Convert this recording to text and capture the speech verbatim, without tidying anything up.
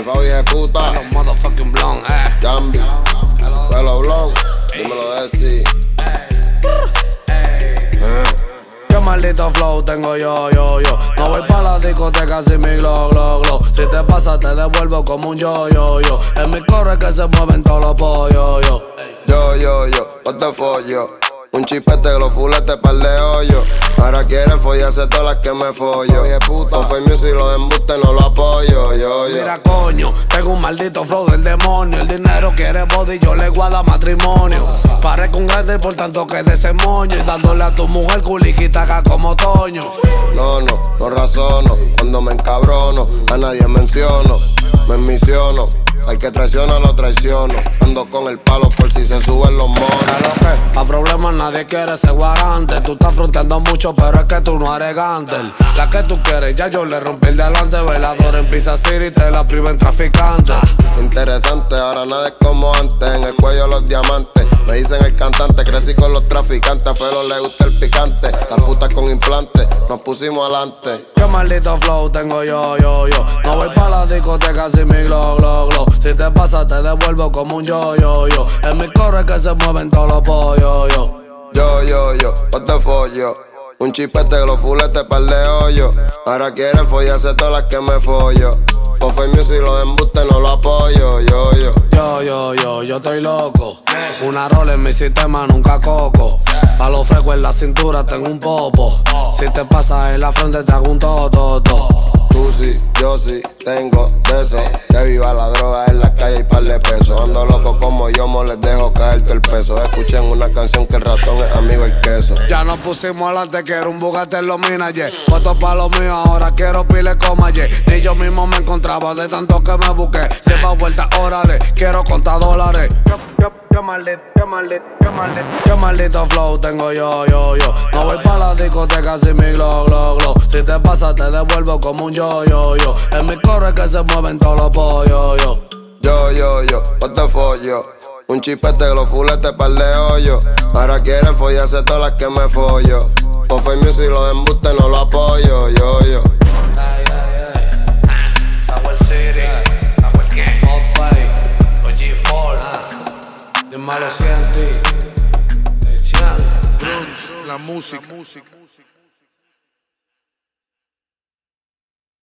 Alfa vieja puta. Los motherfucking blonde, eh. Jambi. Pelo blon. Dímelo de sí. Qué maldito flow tengo yo, yo, yo. No voy pa' la discoteca sin mi glow, glow, glow. Si te pasa te devuelvo como un yo, yo, yo. En mi corre es que se mueven todos los pollos, yo. Yo, yo, yo, no te follo. Un chipete que los fuletes par de hoyo. Ahora quieren follarse todas las que me follo. Oye puta, fue music y los embustes no lo apoyo. Yo, yo. Mira coño, tengo un maldito flow del demonio. El dinero quiere body, yo le guarda matrimonio. Parezco un grande por tanto que de ese moño. Y dándole a tu mujer culiquita acá como Toño. No, no, no razono. Cuando me encabrono, a nadie menciono. Me misiono. Al que traiciona lo traiciono. Ando con el palo por si se suben los monos. A problemas nadie quiere ser guarante. Tú estás fronteando mucho, pero es que tú no eres gantel. La que tú quieres, ya yo le rompí el delante. Velador en Pizza City, te la privo en traficante. Interesante, ahora nada es como antes. En el cuello los diamantes. Me dicen el cantante, crecí con los traficantes. A Felo le gusta el picante. Las putas con implantes, nos pusimos adelante. Qué maldito flow tengo yo, yo, yo. No voy pa' la discoteca sin mi glow, glow, glow. Si te pasa te devuelvo como un yo, yo, yo. En mi corre es que se mueven todos los pollos, yo. Yo, yo, yo, no te follo. Un chipete que los fuletes par de hoyo. Ahora quieren follarse todas las que me follo. Fue music y los embustes no lo apoyo, yo, yo. Yo, yo, yo, yo estoy loco. Una rola en mi sistema nunca coco. Pa' lo fresco en la cintura tengo un popo. Si te pasas en la frente te hago un toto, toto. Tú sí, yo sí, tengo de eso. Que viva la droga en la calle y par de pesos. Ando loco como yo, mo les dejo caer todo el peso. Escuchen una canción que el ratón es amigo del queso. Ya nos pusimos adelante, quiero un Bugatti en los Minaye. Fotos pa' los míos, ahora quiero pile como ayer. Ni yo mismo me encontraba de tanto que me busqué. Si va vuelta, órale, quiero contar dólares. Qué maldito, qué maldito, qué maldito, qué maldito flow tengo yo, yo, yo. No voy pa' la discoteca sin mi glow, glow, glow. Si te pasa te devuelvo como un yo, yo, yo. En mi corre es que se mueven todos los pollos, yo. Yo, yo, yo, no te follo. Un chipete que los fuletes par de hoyo. Ahora quieren follarse todas las que me follo. Fue music y los embustes no lo apoyo, yo, yo. Malo siento, la música.